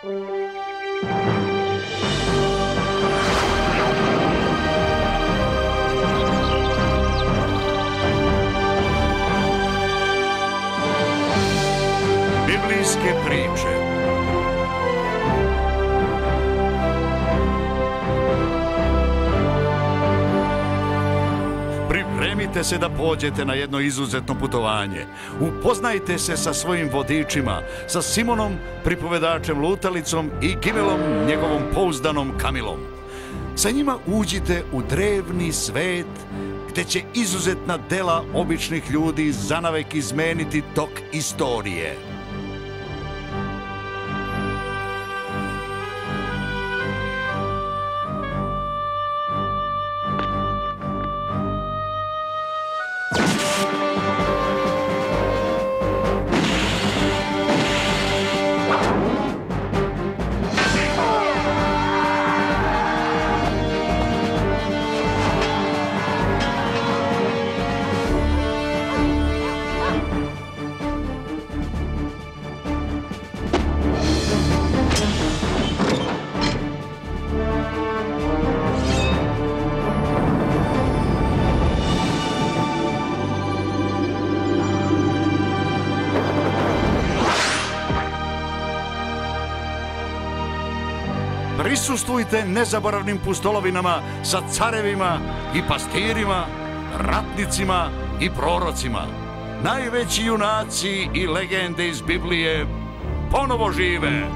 Biblijske priče. Pripremite se da pođete na jedno izuzetno putovanje. Upoznajte se sa svojim vodičima, sa Simonom, pripovedačem Lutalicom i Gimelom, njegovom pouzdanom Kamilom. Sa njima uđite u drevni svet, gde će izuzetna dela običnih ljudi zanavek izmeniti tok istorije. Prisustvujte nezaboravnim pustolovinama sa carevima i pastirima, ratnicima i prorocima. Najveći junaci i legende iz Biblije ponovo žive.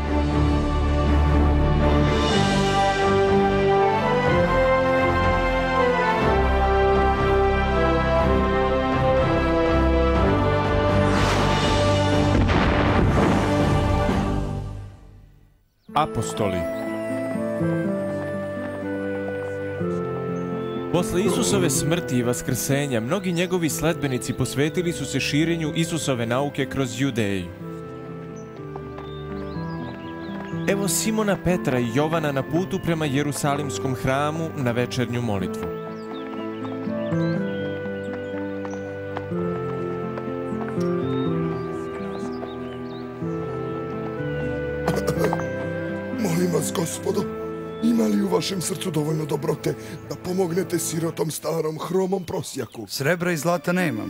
Apostoli. Posle Isusove smrti i vaskrsenja, mnogi njegovi sledbenici posvetili su se širenju Isusove nauke kroz Judeju. Evo Simona Petra i Jovana na putu prema Jerusalimskom hramu na večernju molitvu. Molim vas, Gospodo, ima li u vašem srcu dovoljno dobrote da pomognete sirotom starom hromom prosjaku? Srebra i zlata nemam.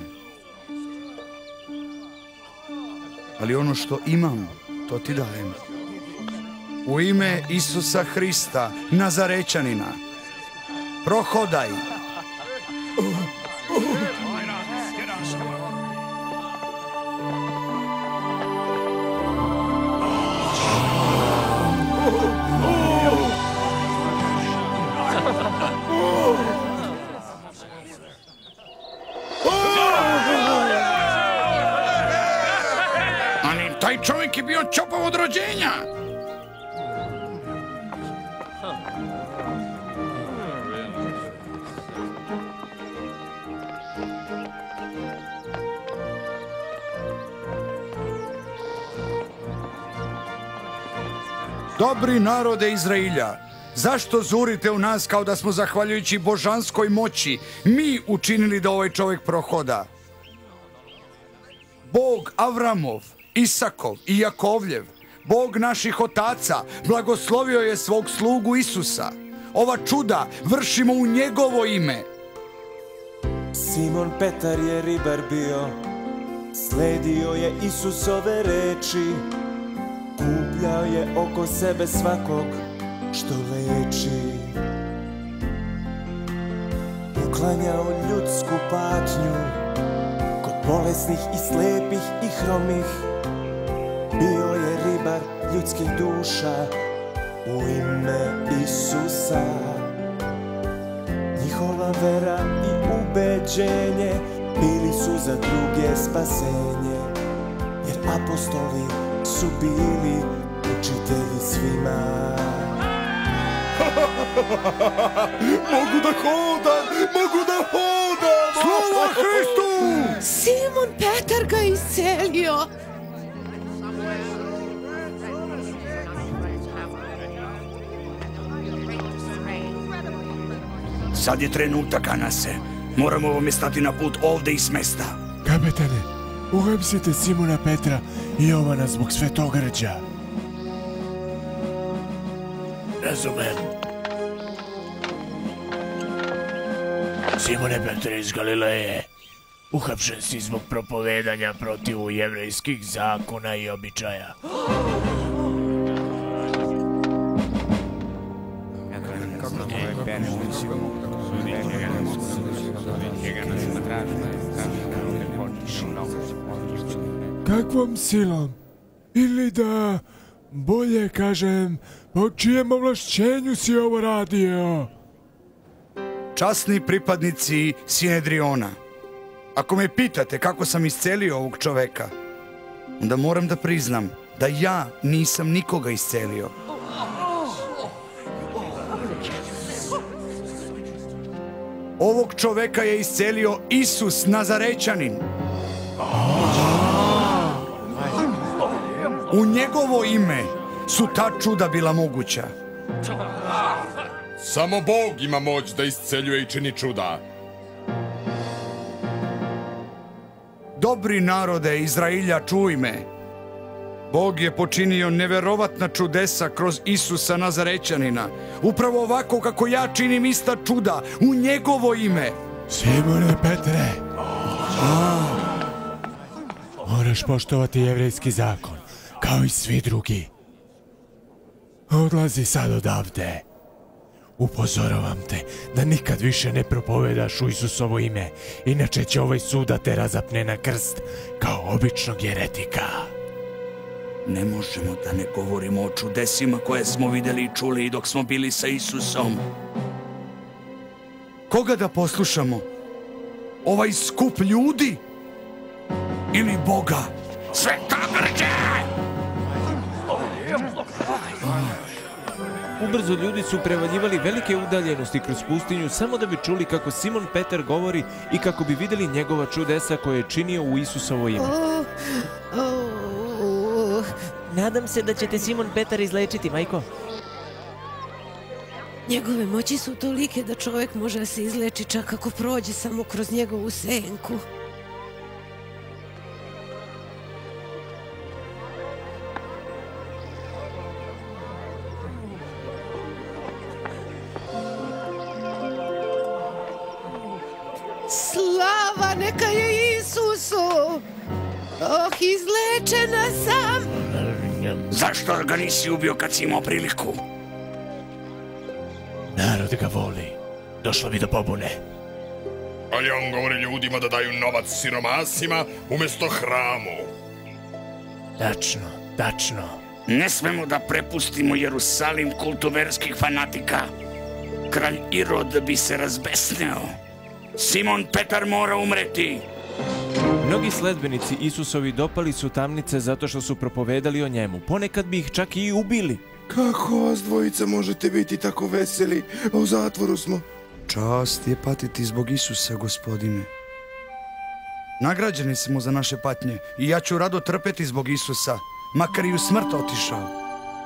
Ali ono što imam, to ti dajem. U ime Isusa Hrista, Nazarećanina, prohodaj. Ali taj čovjek je bio čopov od rođenja. Dobri narode Izrailja, zašto zurite u nas kao da smo zahvaljujući božanskoj moći mi učinili da ovaj čovjek prohoda? Bog Avramov, Isakov i Jakovljev, Bog naših otaca, blagoslovio je svog slugu Isusa. Ova čuda vršimo u njegovo ime. Simon Petar je ribar bio, sledio je Isusove reči, kupljao je oko sebe svakog što leči. Uklanjao ljudsku patnju kod bolesnih i slepih i hromih. Bio je ribar ljudskih duša u ime Isusa. Njihova vera i ubeđenje bili su za druge spasenje, jer apostoli su bili učitelji svima. Mogu da hodam! Mogu da hodam! Slava Hristu! Simon Petar ga iscelio. Sad je trenutak, Anase. Moramo ovome stati na put ovde iz mesta. Kapetane, uhapsite Simona Petra i Jovana zbog svetogrđa. Razumem. Simone Petre iz Galileje, uhapšen si zbog propovedanja protiv jevrejskih zakona i običaja. Kakvom silom? Ili da, bolje kažem, po čijem ovlašćenju si ovo radio? Časni pripadnici Sinedriona, ako me pitate kako sam iscelio ovog čoveka, onda moram da priznam da ja nisam nikoga iscelio. Ovog čoveka je iscelio Isus Nazarećanin. U njegovo ime su ta čuda bila moguća. Samo Bog ima moć da isceljuje i čini čuda. Dobri narode Izrailja, čuj me. Bog je počinio neverovatna čudesa kroz Isusa Nazarećanina. Upravo ovako kako ja činim ista čuda u njegovo ime. Simone Petre, moraš poštovati jevrejski zakon, kao i svi drugi. Odlazi sad odavde. Upozoravam te da nikad više ne propovedaš u Isusovo ime, inače će ovaj sud da te razapne na krst kao običnog jeretika. Ne možemo da ne govorimo o čudesima koje smo vidjeli i čuli dok smo bili sa Isusom. Koga da poslušamo? Ovaj skup ljudi? Ili Boga? Svetogrđe! Ubrzo ljudi su prevaljivali velike udaljenosti kroz pustinju samo da bi čuli kako Simon Petar govori i kako bi vidjeli njegova čudesa koje je činio u Isusovo ime. Nadam se da će te Simon Petar izlečiti, majko. Njegove moći su tolike da čovjek može da se izleči čak ako prođe samo kroz njegovu senku. Slava neka je Isusu! Izlečena sam! Zašto ga nisi ubio kad si imao priliku? Narod ga voli. Došlo bi do pobune. Ali on govori ljudima da daju novac siromasima umjesto hramu. Tačno. Ne smemo da prepustimo Jerusalim kultu verskih fanatika. Kralj Irod bi se razbesneo. Simon Petar mora umreti. Mnogi sledbenici Isusovi dopali su tamnice zato što su propovedali o njemu. Ponekad bi ih čak i ubili. Kako vas dvojica možete biti tako veseli, a u zatvoru smo? Čast je patiti zbog Isusa, gospodine. Nagrađeni smo za naše patnje i ja ću rado trpeti zbog Isusa, makar i u smrt otišao.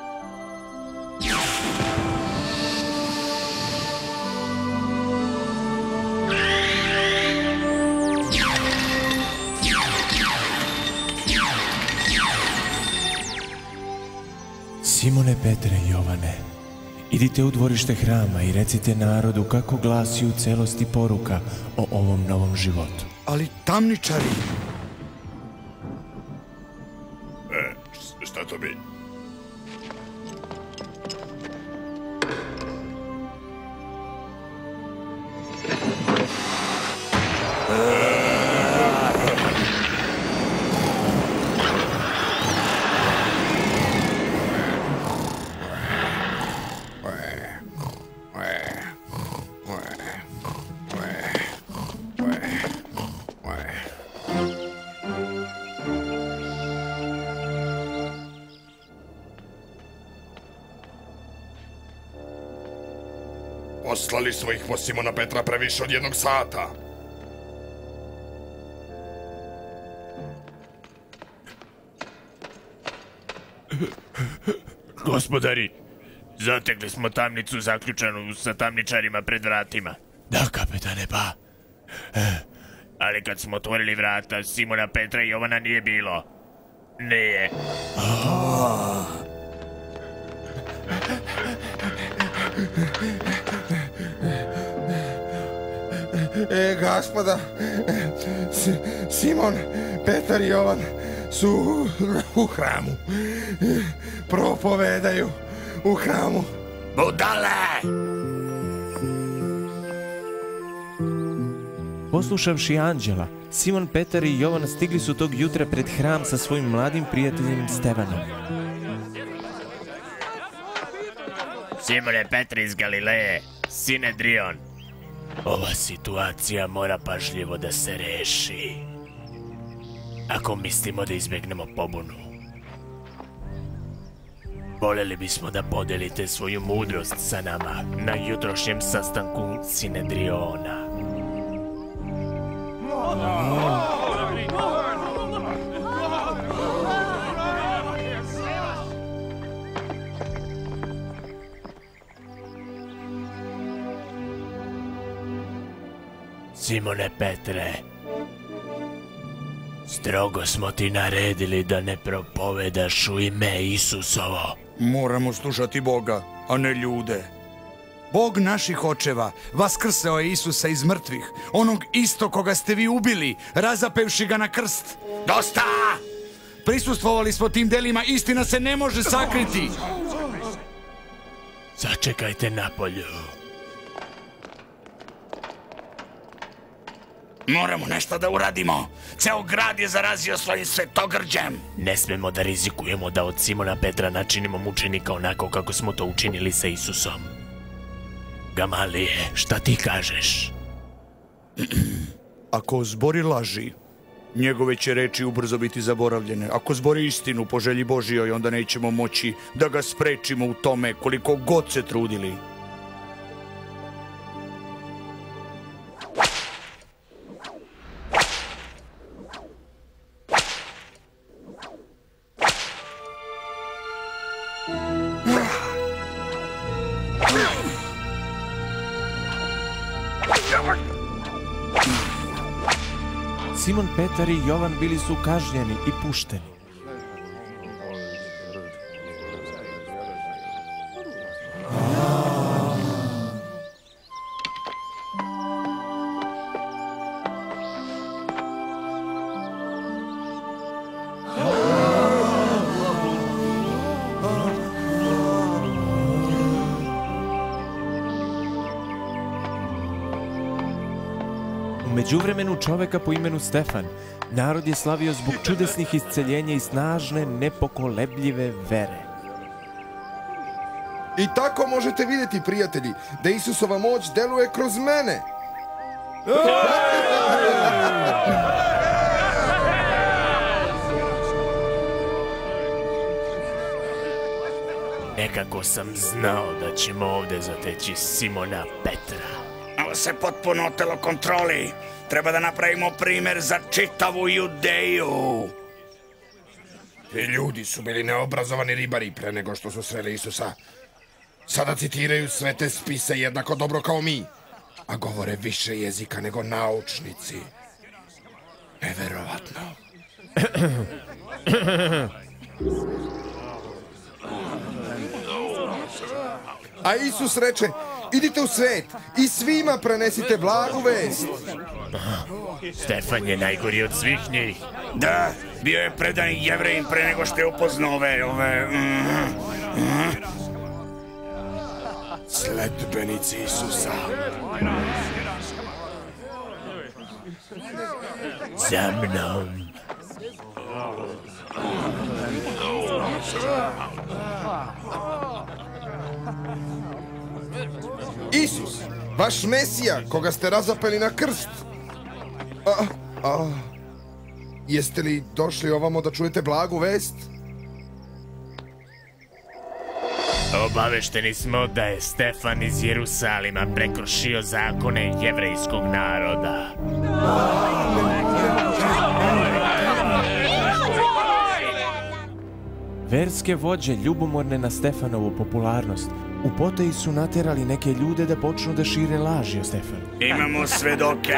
Simone Petre i Jovane, idite u dvorište hrama i recite narodu kako glasi u celosti poruka o ovom novom životu. Ali tamničari... Šta to bi? Poslali smo ih po Simona Petra previše od 1 sata. Gospodari, zatekli smo tamnicu zaključanu sa tamničarima pred vratima. Da, kapetane, pa. Ali kad smo otvorili vrata, Simona Petra i Jovana nije bilo. Nije. Gospoda, Simon, Petar i Jovan su u hramu. Propovedaju u hramu. Budale! Poslušavši anđela, Simon, Petar i Jovan stigli su tog jutra pred hram sa svojim mladim prijateljem Stevanom. Simone Petre iz Galileje, Sinedrion. Ova situacija mora pažljivo da se reši. Ako mislimo da izbjegnemo pobunu, voljeli bismo da podelite svoju mudrost sa nama na jutrošnjem sastanku Sinedriona. Simone Petre, strogo smo ti naredili da ne propovedaš u ime Isusovo. Moramo slušati Boga, a ne ljude. Bog naših očeva vaskrseo je Isusa iz mrtvih, onog isto koga ste vi ubili, razapevši ga na krst. Dosta! Prisustvovali smo tim delima, istina se ne može sakriti. Začekajte napolju. Moramo nešto da uradimo. Ceo grad je zarazio svojim svetogrđem. Ne smemo da rizikujemo da od Simona Petra načinimo mučenika onako kako smo to učinili sa Isusom. Gamalije, šta ti kažeš? Ako zbori laži, njegove će reči ubrzo biti zaboravljene. Ako zbori istinu po želji Božijoj, onda nećemo moći da ga sprečimo u tome koliko god se trudili. Simon, Petar i Jovan bili su kažnjeni i pušteni. U međuvremenu čoveka po imenu Stefan, narod je slavio zbog čudesnih isceljenja i snažne, nepokolebljive vere. I tako možete vidjeti, prijatelji, da Isusova moć deluje kroz mene. Nekako sam znao da ćemo ovde zateći Simona Petra. Ovo se potpuno otelo kontroli. Treba da napravimo primer za čitavu Judeju. Ti ljudi su bili neobrazovani ribari pre nego što su sreli Isusa. Sada citiraju sve te spise jednako dobro kao mi, a govore više jezika nego naučnici. Neverovatno. A Isus reče, idite u svet i svima prenesite blagu vest. Stefan je najgori od svih njih. Da, bio je predan Jevrejin pre nego što je upoznao ove... Sledbenici Isusa. Za mnom. Isus, vaš Mesija, koga ste razapeli na krst. Jeste li došli ovamo da čujete blagu vest? Obavešteni smo da je Stefan iz Jerusalima prekršio zakone jevrejskog naroda. Verske vođe, ljubomorne na Stefanovu popularnost, u potaji su naterali neke ljude da počnu da šire laži o Stefanu. Imamo svedoke.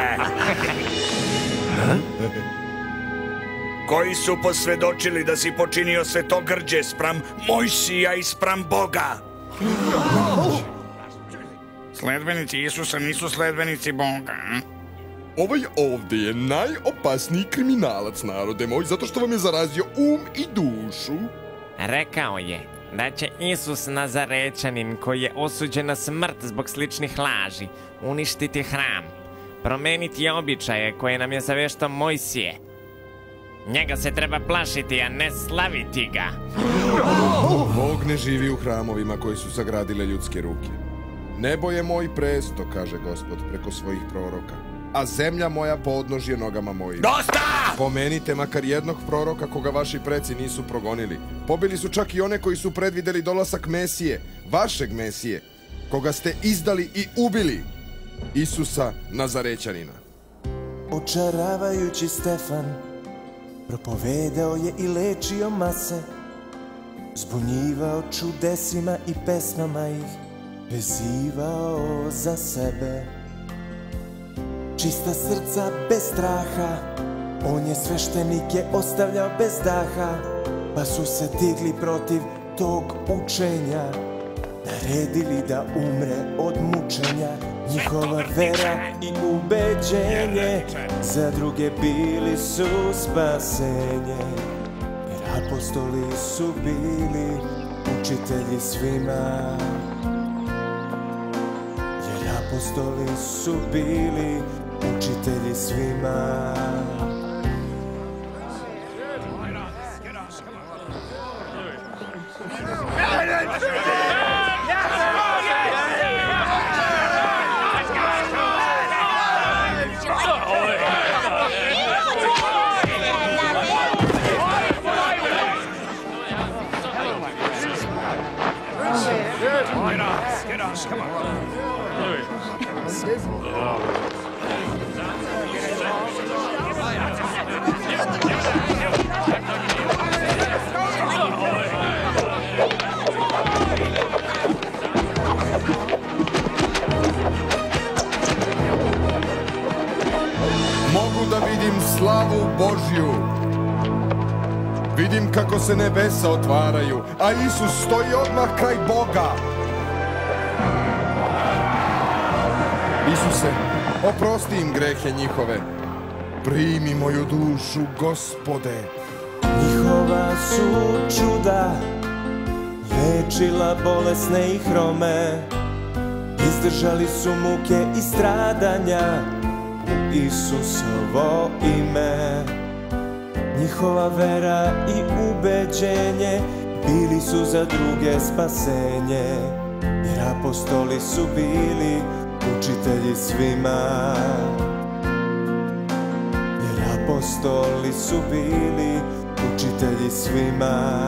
Koji su posvedočili da si počinio svetogrđe spram Mojsija i spram Boga. Sledbenici Isusa nisu sledbenici Boga. Ovaj ovde je najopasniji kriminalac, narode moj, zato što vam je zarazio i dušu. Rekao je da će Isus Nazarećanin, koji je osuđen na smrt zbog sličnih laži, uništiti hram, promeniti običaje koje nam je zaveštao Mojsije. Njega se treba plašiti, a ne slaviti ga. Bog ne živi u hramovima koji su sagradile ljudske ruke. Nebo je moj presto, kaže Gospod preko svojih proroka, a zemlja moja podnožje nogama mojim. Dosta! Pomenite makar jednog proroka koga vaši preci nisu progonili. Pobili su čak i one koji su predvideli dolazak Mesije, vašeg Mesije, koga ste izdali i ubili, Isusa Nazarećanina. Očaravajući Stefan propovedao je i lečio mase, zbunjivao čudesima i pesmama ih, vezivao za sebe. Čista srca bez straha, on je sveštenike ostavljao bez daha, pa su se digli protiv tog učenja, naredili da umre od mučenja. Njihova vera i ubeđenje za druge bili su spasenje, jer apostoli su bili učitelji svima. Jer apostoli su bili učitelji svima. Mogu da vidim slavu Božju. Vidim kako se nebesa otvaraju, a Isus stoji odmah kraj Boga. Isuse, oprosti im grehe njihove. Primi moju dušu, Gospode. Njihova su čuda lečila bolesne i hrome, izdržali su muke i stradanja u Isusovo ime. Njihova vera i ubeđenje bili su za druge spasenje, jer apostoli su bili učitelji svima. Jer apostoli su bili učitelji svima.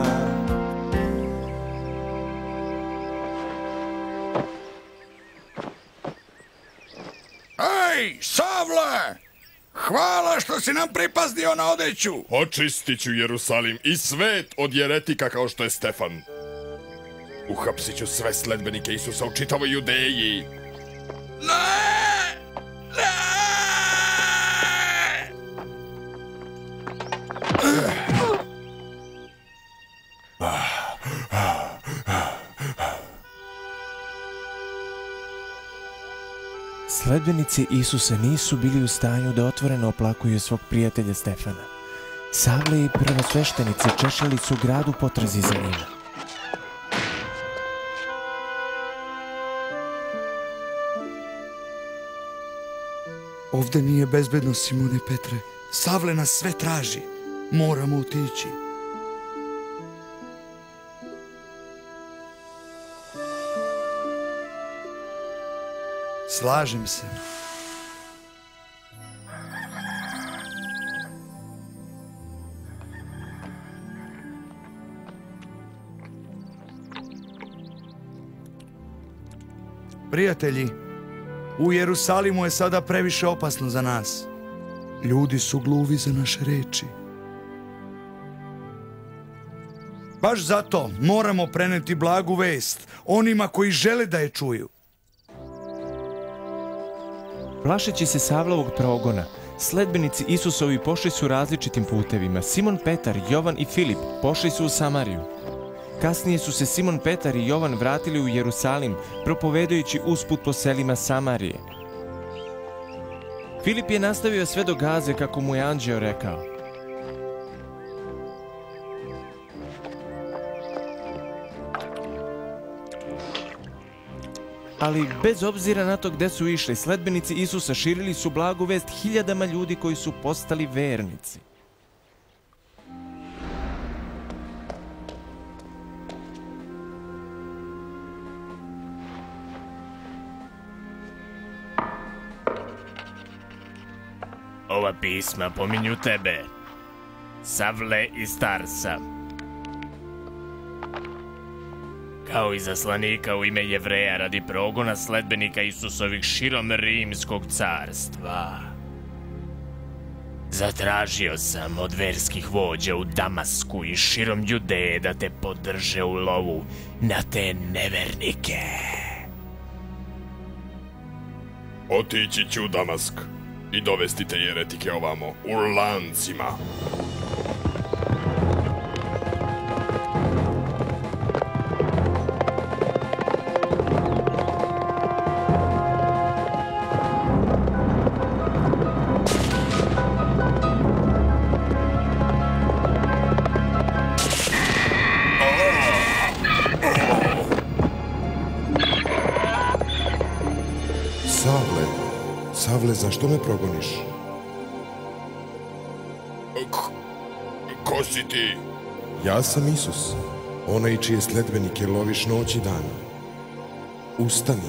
Ej, Savle! Hvala što si nam pripazdio na odeću. Očistit ću Jerusalim i svet od jeretika kao što je Stefan. Uhapsit ću sve sledbenike Isusa u čitavoj Judeji. Ne! Ne! Sledbenici Isusa nisu bili u stanju da otvoreno oplakuju svog prijatelja Stefana. Savle i prvosveštenici češljali su grad u potrazi za njima. Ovde nije bezbedno, Simone Petre. Savle nas sve traži. Moramo otići. Slažem se. Prijatelji, u Jerusalimu je sada previše opasno za nas. Ljudi su gluvi za naše reči. Baš zato moramo preneti blagu vest onima koji žele da je čuju. Plašeći se Savlovog progona, sledbenici Isusovi pošli su različitim putevima. Simon Petar, Jovan i Filip pošli su u Samariju. Kasnije su se Simon Petar i Jovan vratili u Jerusalim, propovedajući usput po selima Samarije. Filip je nastavio sve do Gaze kako mu je anđeo rekao. Ali bez obzira na to gde su išli, sledbenici Isusa širili su blagu vest hiljadama ljudi koji su postali vernici. Ova pisma pominju tebe, Savle iz Tarsa, kao i zaslanika u ime Jevreja radi progona sledbenika Isusovih širom Rimskog carstva. Zatražio sam od verskih vođa u Damasku i širom Judeje da te podrže u lovu na te nevernike. Otići ću u Damask i dovesti te jeretike ovamo u lancima. Savle, zašto me progoniš? Ko si ti? Ja sam Isus, onaj čije sledbenike loviš noć i dan. Ustani.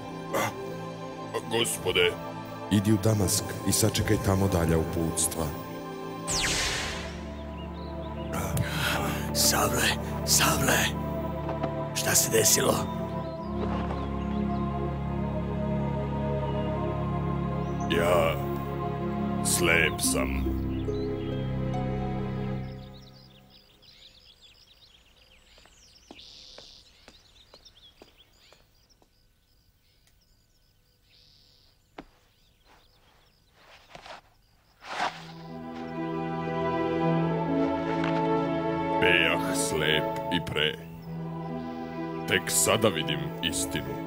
Gospode. Idi u Damask i sačekaj tamo dalja uputstva. Savle, šta se desilo? Ja slep sam. Bejah slep i pre. Tek sada vidim istinu.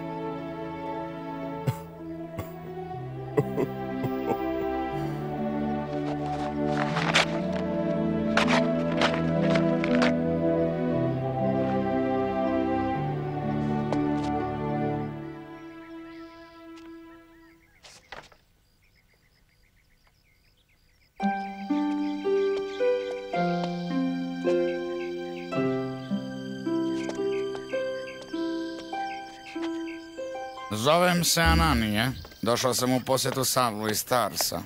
Zovem se Ananije. Došao sam u posjetu Savlu iz Tarsa.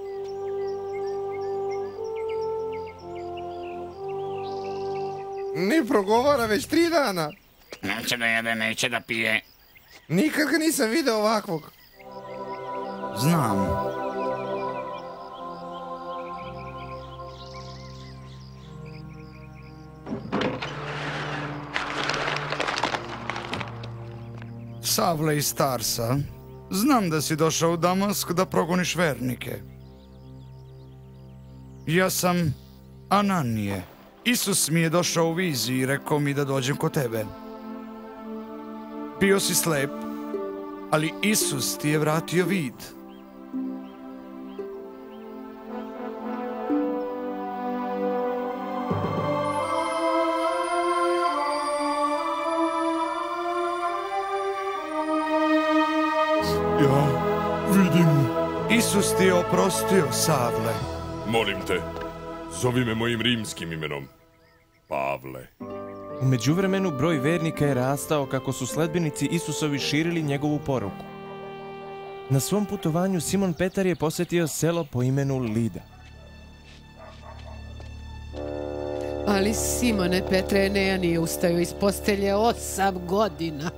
Ne progovara već 3 dana. Neće da jede, neće da pije. Nikad ga nisam video ovakvog. Znam. Savle iz Tarsa, znam da si došao u Damask da progoniš vernike. Ja sam Ananije. Isus mi je došao u viziji i rekao mi da dođem kod tebe. Bio si slep, ali Isus ti je vratio vid. Ja vidim. Isus ti je oprostio, Savle. Molim te, zovi me mojim rimskim imenom. Pavle. U međuvremenu broj vernika je rastao kako su sledbenici Isusovi širili njegovu poruku. Na svom putovanju Simon Petar je posjetio selo po imenu Lida. Ali Simone Petre, Eneja nije ustajao iz postelje 8 godina.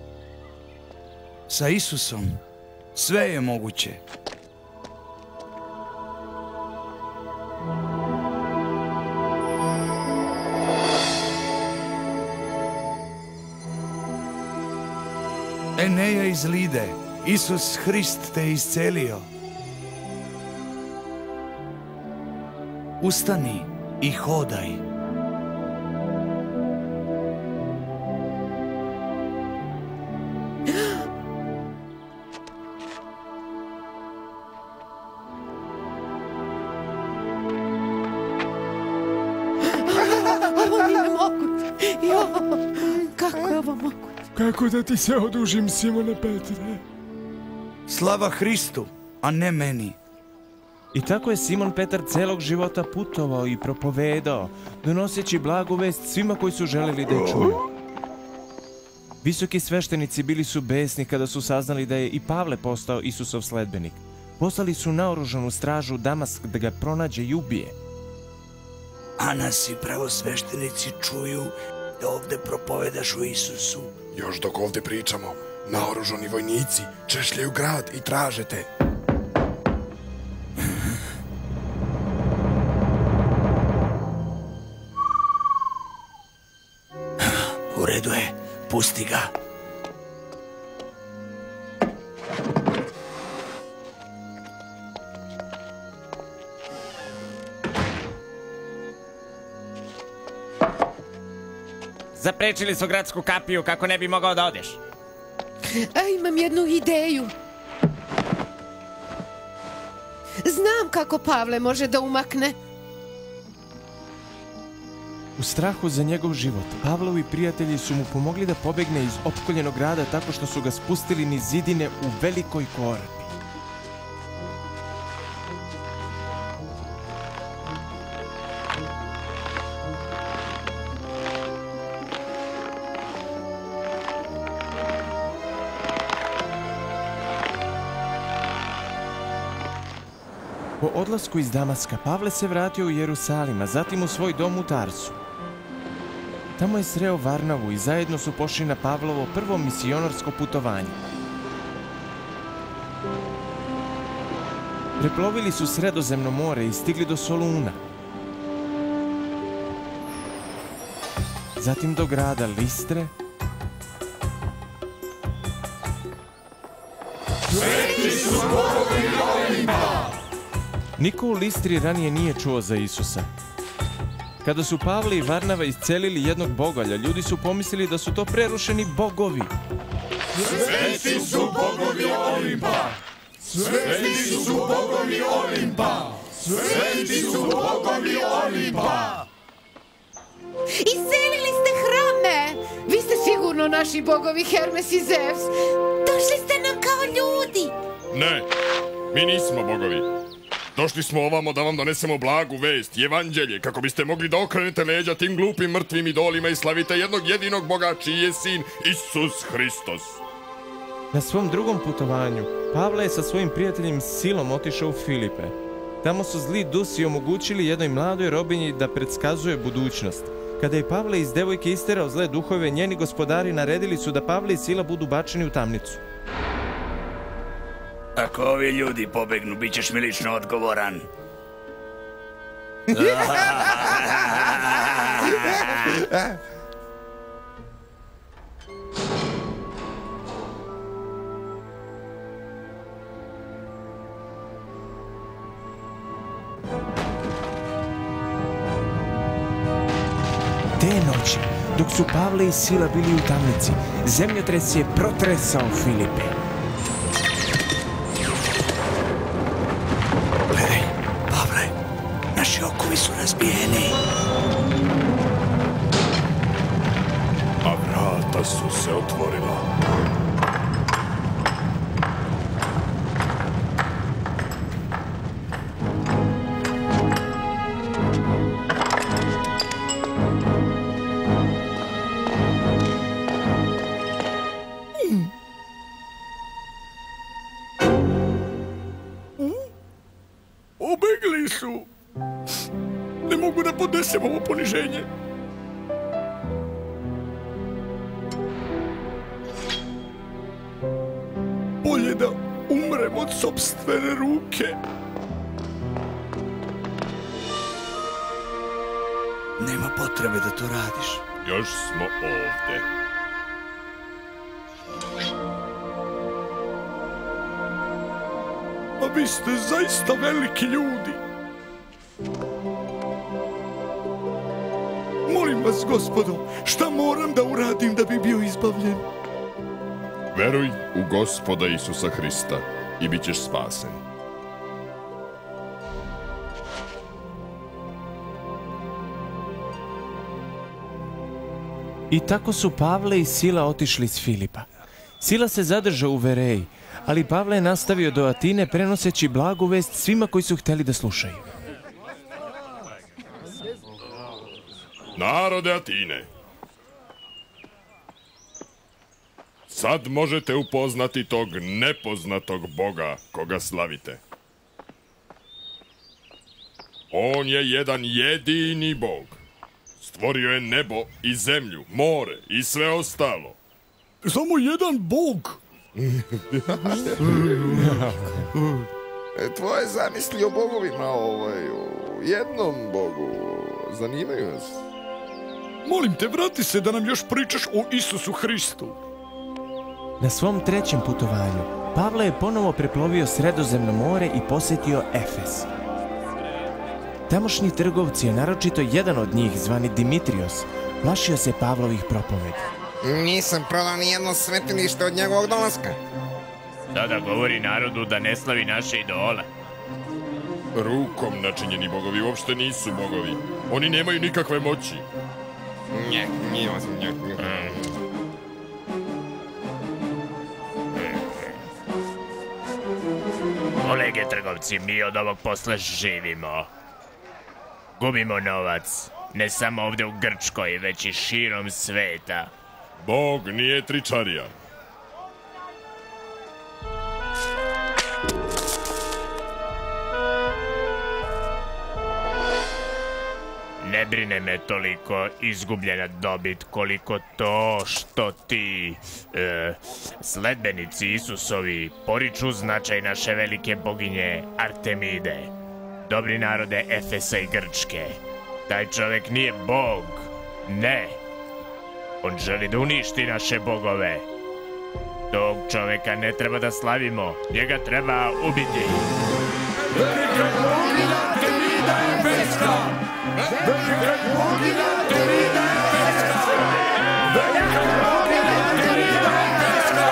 Sa Isusom sve je moguće. Eneja iz Lide, Isus Hrist te iscelio. Ustani i hodaj. Kako da ti se odužim, Simone Petre? Slava Hristu, a ne meni. I tako je Simon Petar celog života putovao i propovedao, donoseći blagu vest svima koji su želeli da je čuju. Visoki sveštenici bili su besni kada su saznali da je i Pavle postao Isusov sledbenik. Poslali su naoružanu stražu u Damask da ga pronađe i ubije. A nas i pravosveštenici čuju da ovde propovedaš o Isusu. Još dok ovde pričamo, naoružani vojnici češljaju grad i traže te. U redu je, pusti ga. Zaprečili su gradsku kapiju kako ne bi mogao da odeš. Imam jednu ideju. Znam kako Pavle može da umakne. U strahu za njegov život, Pavlovi prijatelji su mu pomogli da pobegne iz opkoljenog grada tako što su ga spustili niz zidine u velikoj korpi. Po odlasku iz Damaska, Pavle se vratio u Jerusalim, a zatim u svoj dom u Tarsu. Tamo je sreo Varnavu i zajedno su pošli na Pavlovo prvo misionarsko putovanje. Preplovili su Sredozemno more i stigli do Soluna. Zatim do grada Listre. Sveti su bogovi Olimpa! Niko u Listri ranije nije čuo za Isusa. Kada su Pavle i Varnava iscelili jednog bogolja, ljudi su pomislili da su to prerušeni bogovi. Sveti su bogovi Olimpa! Sveti su bogovi Olimpa! Sveti su bogovi Olimpa! Iscelili ste hrame! Vi ste sigurno naši bogovi Hermes i Zevs. Došli ste nam kao ljudi. Ne, mi nismo bogovi. Došli smo ovamo da vam donesemo blagu vest, evanđelje, kako biste mogli da okrenete leđa tim glupim mrtvim idolima i slavite jednog jedinog Boga čiji je sin Isus Hristos. Na svom drugom putovanju, Pavle je sa svojim prijateljem Silom otišao u Filipe. Tamo su zli dusi omogućili jednoj mladoj robinji da predskazuje budućnost. Kada je Pavle iz devojke isterao zle duhove, njeni gospodari naredili su da Pavle i Sila budu bačeni u tamnicu. Ako ovi ljudi pobegnu, bit ćeš mi lično odgovoran. Te noći, dok su Pavle i Sila bili u tamnici, zemljotres je protresao Filipe. Gledaj, Pavle, naši okovi su razbijeni. A vrata su se otvorila. Pobegli su. Ne mogu da podnesem ovo poniženje. Bolje da umrem od sopstvene ruke. Nema potrebe da to radiš. Još smo ovde. A vi ste zaista veliki ljudi. Molim vas, gospodo, šta moram da uradim da bi bio izbavljen? Veruj u Gospoda Isusa Hrista i bit ćeš spasen. I tako su Pavle i Sila otišli s Filipa. Sila se zadržao u Vereji, ali Pavle je nastavio do Atine prenoseći blagu vest svima koji su hteli da slušaju. Narode Atine, sad možete upoznati tog nepoznatog Boga koga slavite. On je jedan jedini Bog. Stvorio je nebo i zemlju, more i sve ostalo. Samo jedan Bog. Tvoje zamisli o bogovima, o jednom Bogu, zanimaju nas. Molim te, vrati se da nam još pričaš o Isusu Hristu. Na svom trećem putovanju, Pavle je ponovo preplovio Sredozemno more i posjetio Efes. Tamošnji trgovci, a naročito jedan od njih, zvani Dimitrios, plašio se Pavlovih propovedi. Nisam prodao ni jedno svetilište od njegovog dolaska. Sada govori narodu da ne slavi naše idole. Rukom načinjeni bogovi uopšte nisu bogovi. Oni nemaju nikakve moći. Kolege trgovci, mi od ovog posla živimo. Gubimo novac, ne samo ovdje u Grčkoj, već i širom sveta. Bog nije tričarija. Ne brine me toliko izgubljena dobit koliko to što ti sledbenici Isusovi poriču značaj naše velike boginje Artemide. Dobri narode Efesa i Grčke, taj čovjek nije Bog, ne. On želi da uništi naše bogove. Tog čovjeka ne treba da slavimo, njega treba ubiti. Velika bogina Artemida Efeska! Velika bogina Artemida Efeska! Velika bogina Artemida Efeska!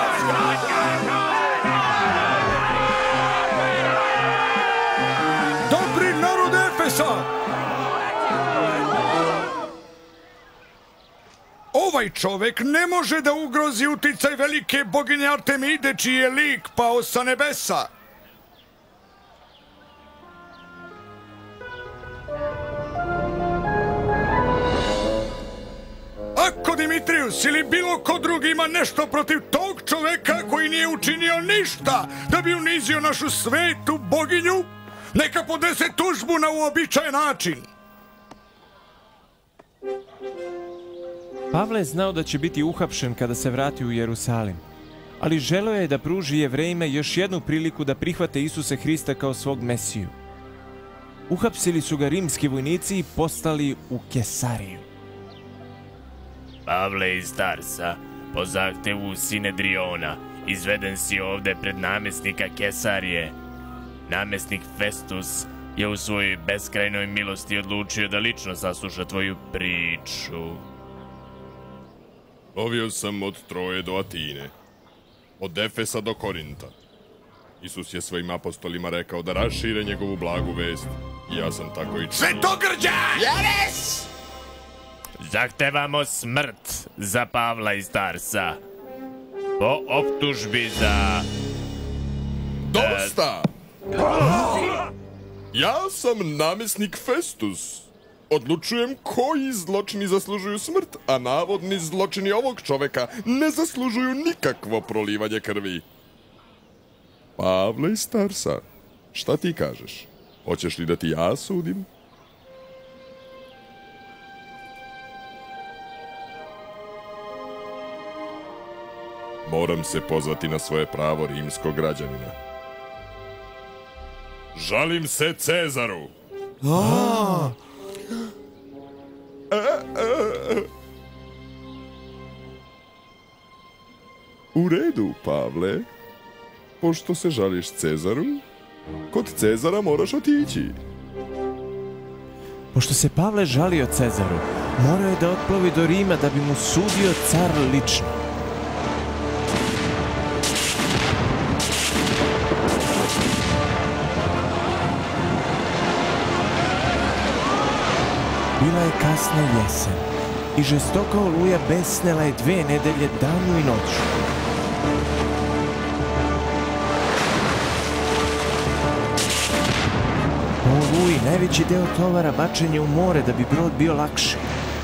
Dobri narod Efesa! Ovaj čovek ne može da ugrozi uticaj velike boginje Artemide, čiji je lik pao sa nebesa. Ako Dimitrius ili bilo ko drugi ima nešto protiv tog čoveka koji nije učinio ništa da bi unizio našu svetu boginju, neka podese tužbu na uobičajen način. Pavle je znao da će biti uhapšen kada se vrati u Jerusalim, ali želeo je da pruži Jevrejima još jednu priliku da prihvate Isuse Hrista kao svog Mesiju. Uhapsili su ga rimski vojnici i poslali u Kesariju. Pavle iz Tarsa, po zahtevu Sinedriona, izveden si ovde pred namestnika Kesarije. Namestnik Festus je u svojoj beskrajnoj milosti odlučio da lično sasluša tvoju priču. Lovio sam od Troje do Atine, od Efesa do Korinta. Isus je svojim apostolima rekao da rašire njegovu blagu vest. I ja sam tako i činio. Svetogrđe! Jeres! Zahtevamo smrt za Pavla iz Tarsa. Po optužbi za... Dosta! Ja sam namesnik Festus. Odlučujem koji zločini zaslužuju smrt, a navodni zločini ovog čoveka ne zaslužuju nikakvo prolivanje krvi. Pavle iz Tarsa, šta ti kažeš? Hoćeš li da ti ja sudim? Moram se pozvati na svoje pravo rimskog građanina. Žalim se Cezaru! U redu, Pavle. Pošto se žališ Cezaru, kod Cezara moraš otići. Pošto se Pavle žalio Cezaru, morao je da otplovi do Rima da bi mu sudio car lično. Bila je kasna jesen. i žestoka oluja besnela je 2 nedelje danju i noću. Po oluji najveći deo tovara bačen je u more da bi brod bio lakši.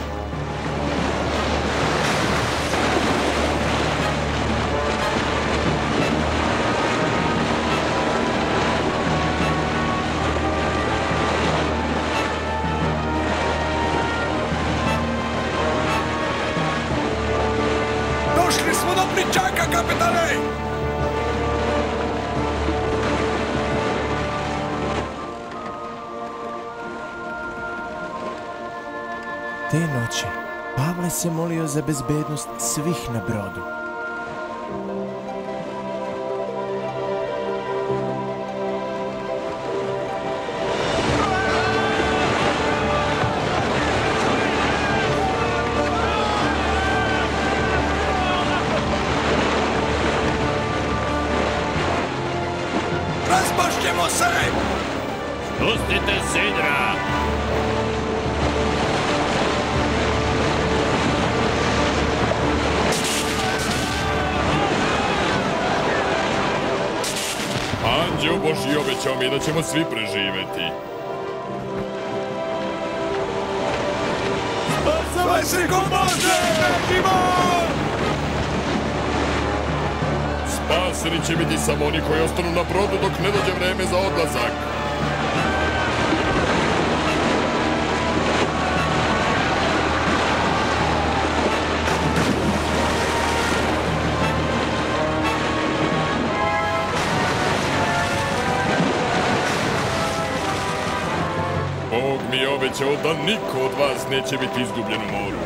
Došli smo do Pličaka, kapetane! Te noći Pavle se molio za bezbednost svih na brodu. Raspašćemo se! Pustite sidra! Anđeo Božji obećao mi da ćemo svi preživeti. Spasaj se ko može! Spaseni će biti samo oni koji ostanu na brodu dok ne dođe vreme za odlazak. Bog mi je obećao da niko od vas neće biti izgubljen u moru.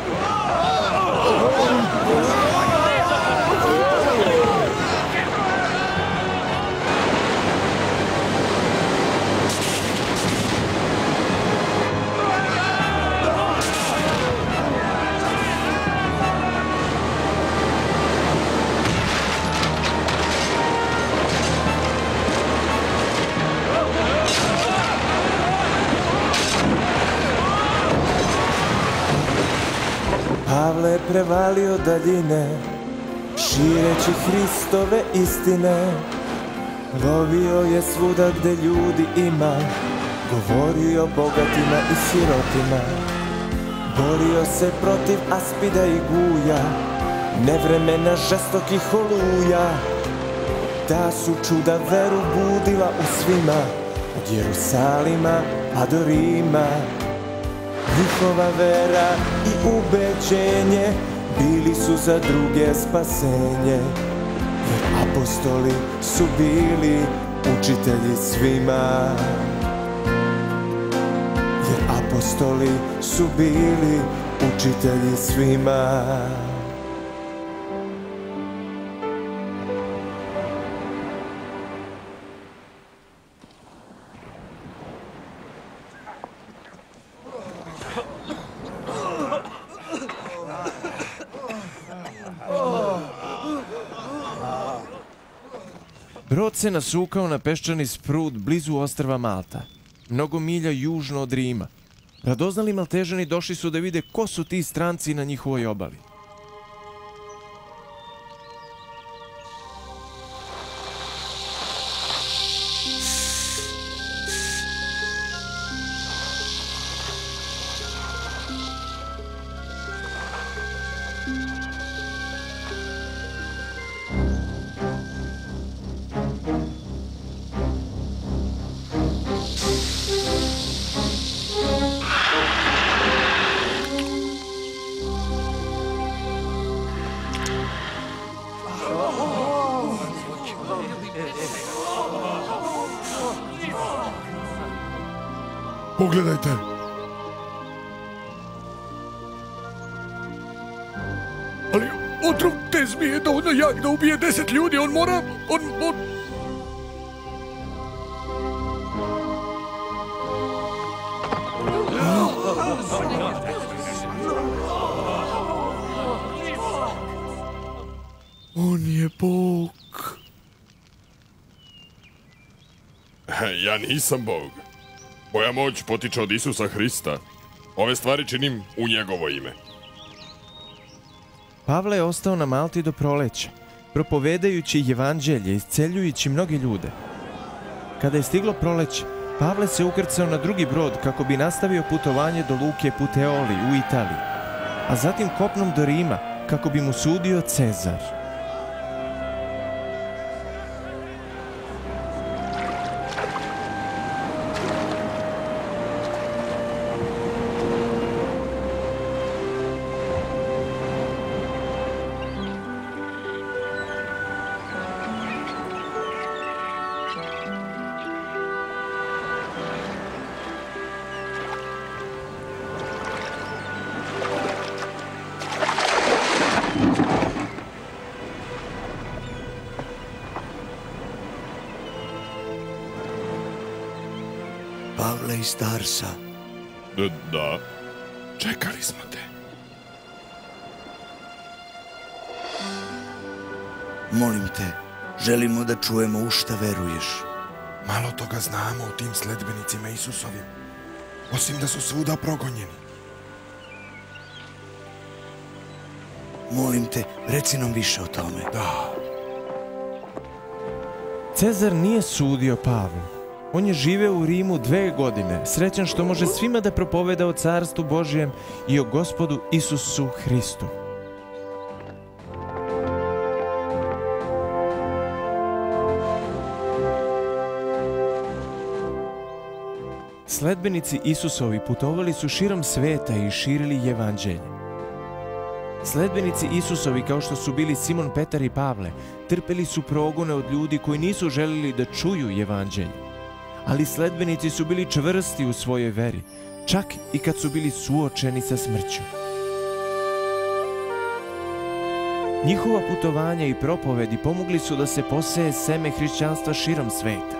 Pavle je prevalio daljine, šireći Hristove istine. Lovio je svuda gde ljudi ima, govorio bogatima i sirotima. Borio se protiv aspida i guja, nevremena žestokih oluja. Ta su čuda veru budila u svima, od Jerusalima pa do Rima. Njihova vera i ubeđenje bili su za druge spasenje, jer apostoli su bili učitelji svima. Jer apostoli su bili učitelji svima. Brod se nasukao na peščani sprud blizu ostrva Malta, mnogo milja južno od Rima. Radoznali Maltežani došli su da vide ko su ti stranci na njihovoj obali. Pogledajte. Ali otrov te zmije je dovoljno jak da ubije 10 ljudi, on mora... On je Bog. Ja nisam Bog. Moja moć potiče od Isusa Hrista. Ove stvari činim u njegovo ime. Pavle je ostao na Malti do proleća, propovedajući evanđelje, isceljujući mnoge ljude. Kada je stiglo proleće, Pavle se ukrcao na drugi brod kako bi nastavio putovanje do luke Puteoli u Italiji, a zatim kopnom do Rima kako bi mu sudio Cezar. Pavle iz Tarsa. Da, čekali smo te. Molim te, želimo da čujemo u šta veruješ. Malo toga znamo o tim sledbenicima Isusovim, osim da su svuda progonjeni. Molim te, reci nam više o tome. Da. Cezar nije sudio Pavlu. On je živeo u Rimu 2 godine, srećan što može svima da propoveda o carstvu Božijem i o Gospodu Isusu Hristu. Sledbenici Isusovi putovali su širom sveta i širili evanđelje. Sledbenici Isusovi, kao što su bili Simon Petar i Pavle, trpeli su progone od ljudi koji nisu želili da čuju evanđelje. Ali sledbenici su bili čvrsti u svojoj veri, čak i kad su bili suočeni sa smrću. Njihova putovanja i propovedi pomogli su da se poseje seme hrišćanstva širom sveta.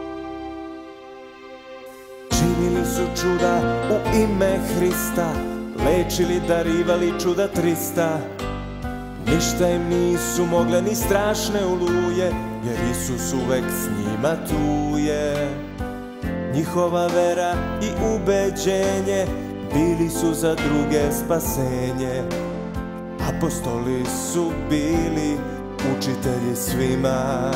Činili su čuda u ime Hrista, lečili, darivali čuda 300. Ništa im nisu mogle ni strašne oluje, jer Isus uvek s njima tu je. Njihova vera i ubeđenje bili su za druge spasenje. Apostoli su bili učitelji svima,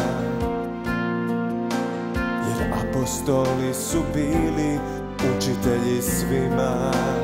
jer apostoli su bili učitelji svima.